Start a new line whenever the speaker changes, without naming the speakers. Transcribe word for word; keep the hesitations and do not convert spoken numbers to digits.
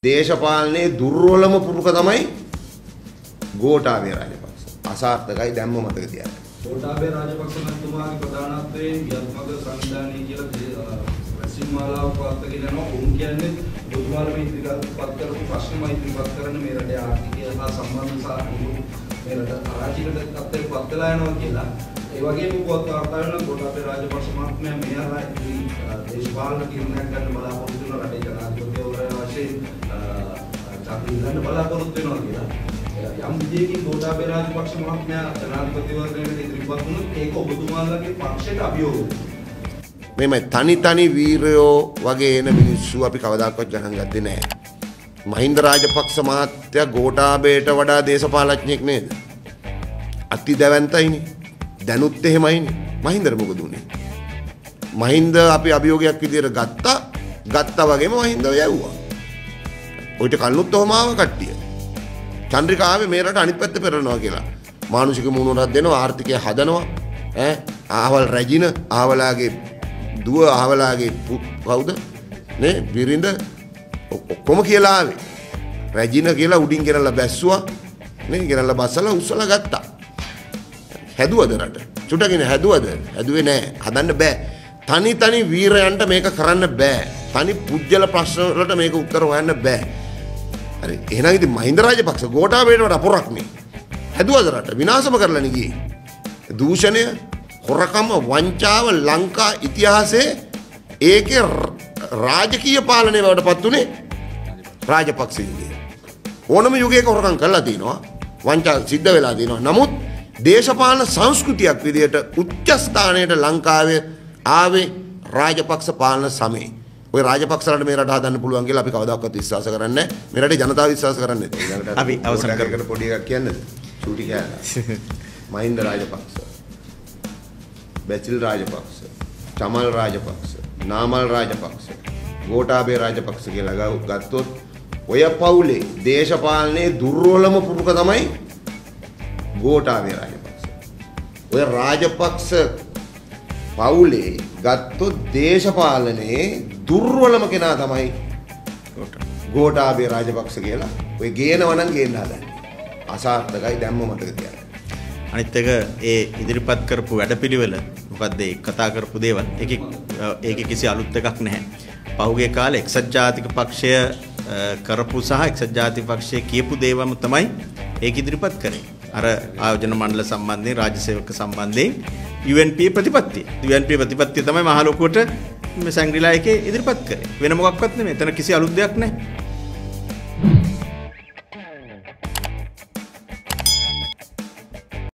දේශපාලනයේ දුර්වලම පුරුක තමයි ගෝඨාභය රාජපක්ෂ. අසාර්ථකයි දැම්ම මතක තියාගන්න.
ගෝඨාභය රාජපක්ෂ මහත්මයාගේ ප්‍රධානත්වයෙන් විද්‍යාත්මක සංවිධානය කියලා රැස්වීමමාලාවක් පවත්වාගෙන යනවා. උන් කියන්නේ බුදුමාලා ඉදිරිපත් කරපු ප්‍රශ්නම ඉදිරිපත් කරන මේ රටේ ආර්ථිකය හා සම්බන්ධ සාධු මේ රට අරාජිකට තත්ත්වයට පත් වෙලා යනවා කියලා. ඒ වගේම පොත් වාර්තා වෙන ගෝඨාභය රාජපක්ෂ මහත්මයා මෙහා දේශපාලන තීරණයක් ගන්න බලාපොරොත්තු වෙන රටේ ජනාධිපතිවරයා වශයෙන් අපි ගන්න බලාපොරොත්තු වෙනවා කියලා. යම් විදියකින් ගෝඨාභය රාජපක්ෂ මහත්මයා ජනාධිපතිවරණයට ඉදිරිපත් වුණොත් ඒක ඔබතුමාලගේ පක්ෂයට අභියෝගයක්.
මේ තනි තනි වීරයෝ වගේ එන මිනිස්සු අපි කවදාකවත් ගණන් ගත්තේ නැහැ. මහින්ද රාජපක්ෂ මහත්තයා ගෝඨාභයට වඩා දේශපාලඥයෙක් නේද? අති දැවැන්තයිනේ. දැනුත් එහෙමයිනේ. මහින්දර මොකද උනේ? මහින්ද අපි අභියෝගයක් විදියට ගත්තා. ගත්තා වගේම මහින්දව යවුවා. ඔයිට කල්ලුත් ඔහම ආව කට්ටිය. චන්ද්‍රිකාවේ මේ රට අනිත් පැත්ත පෙරනවා කියලා. මානුෂික මුණුරක් දෙනවා, ආර්ථිකය හදනවා. ඈ ආවල් රැජින, ආවලාගේ දුව, ආවලාගේ කවුද? නේ බිරිඳ ඔක්කොම කියලා ආවේ. රැජින කියලා උඩින් ගෙනල්ලා බැස්සුවා. නේ ගෙනල්ලා බස්සලා උස්සලා ගත්තා. හැදුවද රට? චුටකින් හැදුවද? හැදුවේ නෑ. හදන්න බෑ. තනි තනි වීරයන්ට මේක කරන්න බෑ. තනි පුජ්‍යල ප්‍රශ්න වලට මේක උත්තර හොයන්න බෑ. හරි. එහෙනම් ඉතින් මහින්ද රාජපක්ෂ ගෝඨාභයට වඩා පොරක් නේ. හැදුවද රට? විනාශම කරලානේ ගියේ. දූෂණය, හොරකම, වංචාව ලංකා ඉතිහාසයේ ඒකේ රාජකීය පාලනය වලටපත් උනේ රාජපක්ෂ යුගයේ. ඕනම යුගයක හොරකම් කරලා තිනවා. වංචා සිද්ධ වෙලා තිනවා. නමුත් දේශපාලන සංස්කෘතියක් විදියට උච්ච ස්ථානයට ලංකාවේ ආවේ රාජපක්ෂ පාලන සමයේ. ඔය රාජපක්ෂලට මේ රට හදන්න පුළුවන් කියලා අපි කවදාකවත් විශ්වාස කරන්නේ නැහැ. මේ රටේ ජනතාව විශ්වාස කරන්නේ නැහැ.
අපි අවසන් කරගෙන
පොඩි එකක් කියන්නද? චූටි කෑල්ල. මහින්ද රාජපක්ෂ, බැචිල් රාජපක්ෂ, චමල් රාජපක්ෂ, නාමල් රාජපක්ෂ, ගෝඨාභය රාජපක්ෂ කියලා ගත්තොත් ඔය පවුලේ දේශපාලනයේ දුර්වලම පුරුක තමයි ගෝඨාභය රාජපක්ෂ. ඔය රාජපක්ෂ පවුලේ ගත්තොත් දේශපාලනයේ දුර්වලම කෙනා තමයි ගෝඨාභය රාජපක්ෂ කියලා. ඔය ගේනවා නම් ගේන්න හදන්නේ. අසාර්ථකයි දැම්ම මතක තියාගන්න.
අනිත් එක ඒ ඉදිරිපත් කරපු වැඩපිළිවෙල මොකද්ද ඒ කතා කරපු දේවල් ඒකේ ඒකේ කිසි අලුත් එකක් නැහැ. පහුගිය කාලේ එක්සත් ජාතික පක්ෂය කරපු සහ එක්සත් ජාතික පක්ෂය කියපු දේවම තමයි ඒක ඉදිරිපත් කරේ. අර ආයෝජන මණ්ඩල සම්බන්ධයෙන් රාජ්‍ය සේවක සම්බන්ධයෙන් යූ එන් පී ප්‍රතිපත්තිය. යූ එන් පී ප්‍රතිපත්තිය තමයි මහ ලොකුවට මේ සංග්‍රීලා එකේ ඉදිරිපත් කරේ. වෙන මොකක්වත් නෙමෙයි. එතන කිසි අලුත් දෙයක් නැහැ.